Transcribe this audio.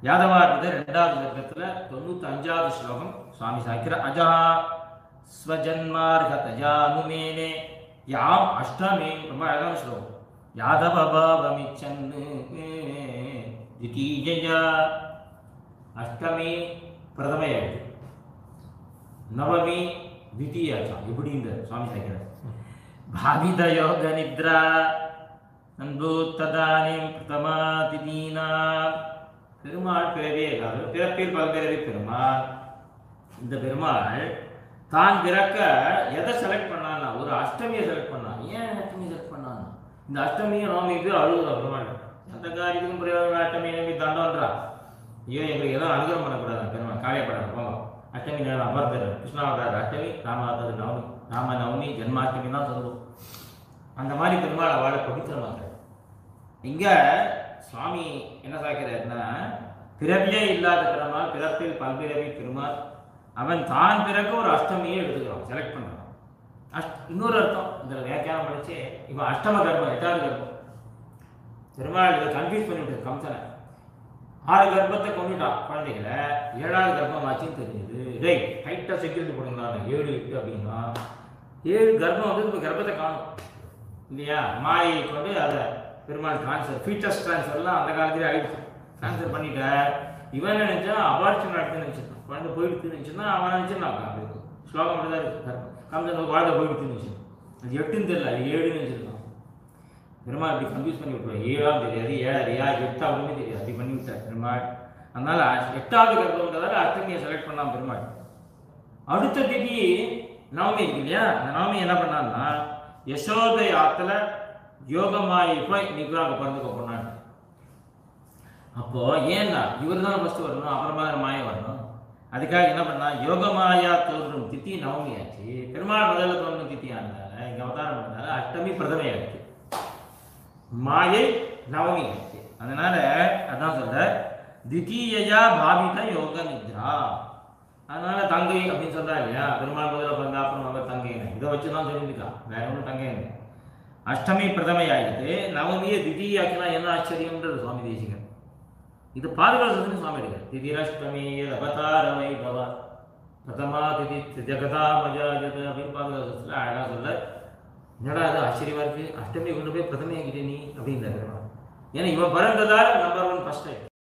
யாதவார்த்தர் 2வது சர்க்கத்துல 95வது ஸ்லோகம் சுவாமி சாய்க்கிற அஜா ஸ்வஜன்மார்கதஜானுமேனே யாம் அஷ்டமே ரொம்ப அழகான ஸ்லோகம். யாதவ பாவமிச்சன்னு திதீஜயா அஷ்டமி பிரதமையாயிடுது, நவமி தித்தீயாச்சாம். எப்படின்ற சுவாமி சாய்க்கிறார். பாவித யோக நித்ரா நந்தூத்ததானிம் பிரதமா திதீனா. பெருமாள் பிறவே இருக்காது, பிறப்பில் பல்பிறவி பெருமாள். இந்த பெருமாள் தான் பிறக்க எதை செலக்ட் பண்ணான்னா ஒரு அஷ்டமியை செலக்ட் பண்ணான். ஏன் அஷ்டமி செலக்ட் பண்ணான்? இந்த அஷ்டமியை நோமிக்கு அழுகுறா பெருமாள். எந்த காரியத்துக்கும் புரியாத அஷ்டமி நம்பி தண்டோன்றா. ஐயோ எங்களுக்கு எதுவும் அனுகிரம் பண்ணக்கூடாது பெருமாள், காரியப்படாது போங்க. அஷ்டமி நேரம் அமர்ந்தார் கிருஷ்ணாவதார் அஷ்டமி, ராமாவதார் நவமி, ராம நவமி ஜென்மாஷ்டமி தான் சொல்லுவோம். அந்த மாதிரி பெருமாள் அவளை பவித்திரமாக்க. இங்க சுவாமி என்ன சாய்க்கிறாருன்னா, பிறவியே இல்லாத பெருமாள், பிறப்பில் பல்பிறவி பெருமாள். அவன் தான் பிறகு ஒரு அஷ்டமியை எடுத்துக்கிறான், செலக்ட் பண்றான். இன்னொரு அர்த்தம் இதில் வியாக்கியானம் படிச்சு, இவன் அஷ்டம கர்ப்பம் 8வது கர்ப்பம். பெருமாள் இதை கன்ஃபியூஸ் பண்ணிவிட்டு கம்சனை 6 கர்ப்பத்தை கொண்டுட்டான் குழந்தைகளை, 7வது கர்ப்பம் ஆச்சுன்னு தெரிஞ்சது. டேய் டைட்டாக செக்யூரிட்டி போடுங்களா, 7 8 அப்படின்னா 7 கர்ப்பம் வந்து இப்போ கர்ப்பத்தை காணும் இல்லையா? மாயை கொண்டு அதை பெருமாள் ட்ரான்ஸ்ஃபர், ஃபீச்சர்ஸ் ட்ரான்ஸ்ஃபர்லாம் அந்த காலத்திலே ஆகிடுச்சு. ட்ரான்ஸ்ஃபர் பண்ணிட்டார். இவன் நினைச்சா அபார்ஷன் நடக்குன்னு நினச்சிருக்கான், குழந்தை போயிடுச்சுன்னு நினச்சுன்னா அவன் நினச்சிருந்தாங்க. அப்படி ஸ்லோகம் மட்டும் தான் இருக்கு. கம்சன் குழந்தை போயிடுச்சுன்னு நினச்சு, அது 8ன்னு தெரியல, அது 7ன்னு நினச்சிருக்கான். பெருமாள் அப்படி கன்ஃபியூஸ் பண்ணி விட்டுருவார். 7ஆம் தெரியாது, 7 8 அப்படின்னு தெரியாது, அப்படி பண்ணி விட்டார் பெருமாள். அதனால 8வது கர்ப்பம்ன்றதால அஷ்டமியை செலக்ட் பண்ணான் பெருமாள். அடுத்த திதி நவமி இருக்கு இல்லையா? அந்த நவமி என்ன பண்ணான்னா, யசோதை ஆத்துல யோகமாயி போய் நிக்குறாங்க பிறந்துக்க போனான். அப்போ ஏன்னா இவர் தான் ஃபர்ஸ்ட் வரணும், அப்புறமா மாயை வரணும். அதுக்காக என்ன பண்ணா, யோகமாயா தோன்றும் தித்தி நவமி ஆச்சு. பெருமாள் முதல்ல தோன்றும் தித்தி ஆனதால இங்க அவதாரம் பண்ணதால அஷ்டமி பிரதமையாச்சு, மாயை நவமி ஆச்சு. அதனால அதான் சொல்ற தித்தீயா பாவித யோக நித்ரா. அதனால தங்கை அப்படின்னு சொல்றா இல்லையா? பெருமாள் முதல்ல பிறந்த அப்புறம் அவர் தங்கை, இதை வச்சுதான் சொல்லியிருக்கான், வேற ஒன்றும் தங்கை. அஷ்டமி பிரதமையாயிடுது, நவமியை தித்தீயாக்கினா என்ன ஆச்சரியம்ன்றது சுவாமி தேசிகன். இது பாதுகாப்பு சுவாமி எடுக்க திதிரஷ்டமி அவதார வைபவ பிரதமா திதி ஜகதா மஜாஜத அப்படின்னு பாதுகாப்பு அழகா சொல்ல. என்னடா அது ஆச்சரியமா இருக்கு, அஷ்டமி கொண்டு போய் பிரதமையாக்கிட்டே நீ அப்படின்ற. ஏன்னா இவன் பிறந்ததால் நம்பர் 1 ஃபர்ஸ்ட்.